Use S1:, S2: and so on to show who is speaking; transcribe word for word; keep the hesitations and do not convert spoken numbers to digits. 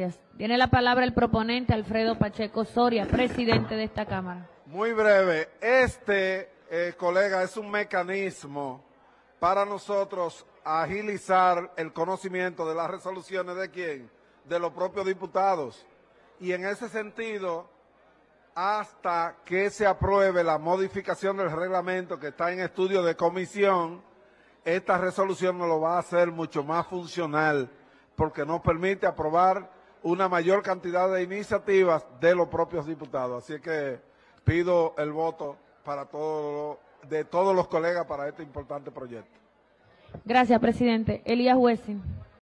S1: Tiene la palabra el proponente Alfredo Pacheco Soria, presidente de esta Cámara.
S2: Muy breve. Este, eh, colega, es un mecanismo para nosotros agilizar el conocimiento de las resoluciones de quién, de los propios diputados. Y en ese sentido, hasta que se apruebe la modificación del reglamento que está en estudio de comisión, esta resolución nos lo va a hacer mucho más funcional, porque nos permite aprobar una mayor cantidad de iniciativas de los propios diputados. Así que pido el voto para todo, de todos los colegas para este importante proyecto.
S1: Gracias, presidente. Elías Wessing.